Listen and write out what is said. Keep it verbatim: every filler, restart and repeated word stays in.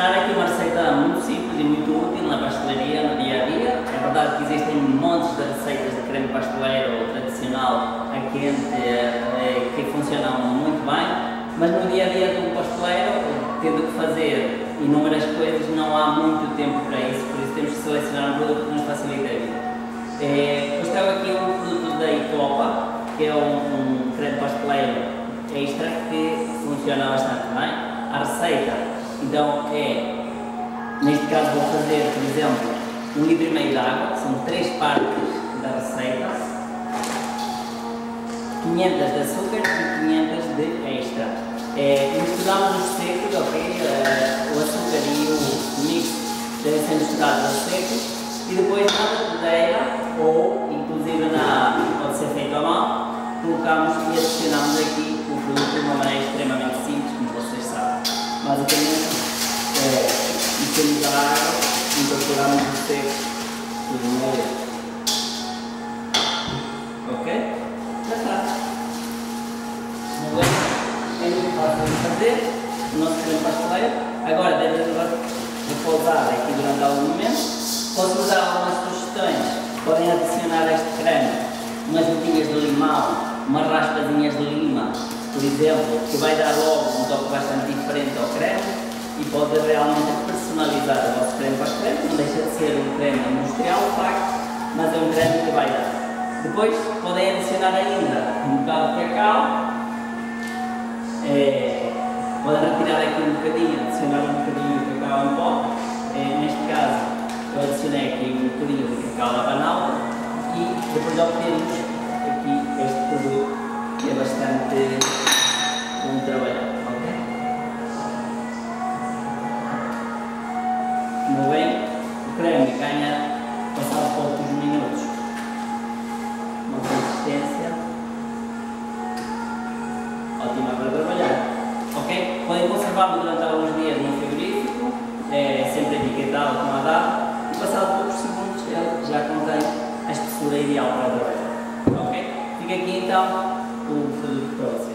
ensinar aqui uma receita muito simples e muito útil na pastelaria, no dia a dia. É verdade que existem montes de receitas de creme pasteleiro tradicional a quente eh, que funcionam muito bem, mas no dia a dia do pasteleiro, tendo que fazer inúmeras coisas, não há muito tempo para isso, por isso temos que selecionar um produto que nos facilite a vida. Eh, eu trago aqui um produto da Itopa, que é um, um creme pasteleiro extra que funciona bastante bem. A receita, então, é, neste caso vou fazer, por exemplo, um litro e meio de água, são três partes da receita, quinhentas de açúcar e quinhentas de extra. É, misturamos os secos, ok? Uh, o açúcar e o mix devem ser misturados aos secos e depois na batedeira, ou inclusive na, pode ser feito à mão, colocamos e adicionamos aqui o produto de uma maneira extremamente simples, como vocês sabem. Basicamente, é, metemos a água e incorporamos o seco tudo de uma vez. Ok? Já está. Muito bem. É muito fácil de fazer o nosso creme pasteleiro. Agora deve repousar aqui durante algum momento. Posso dar algumas sugestões. Podem adicionar este creme umas gotinhas de limão, umas raspazinhas de lima, por exemplo, que vai dar logo um toque bastante diferente ao creme e pode realmente personalizar o vosso creme pasteleiro. Não deixa de ser um creme industrial, de facto, mas é um creme que vai dar. Depois podem adicionar ainda um bocado de cacau. É, podem retirar aqui um bocadinho, adicionar um bocadinho de cacau em pó. É, neste caso, eu adicionei aqui um bocadinho de cacau labanal e depois obtemos aqui este produto que é bastante bom de trabalhar. Ok? Como bem, o creme ganha, passado poucos minutos, uma consistência ótima para trabalhar. Ok? Podem conservá-lo durante alguns dias no frigorífico, é sempre etiquetado com a data, e passado poucos segundos ele já contém a espessura ideal para trabalhar. Ok? Fica aqui então o produto para vocês.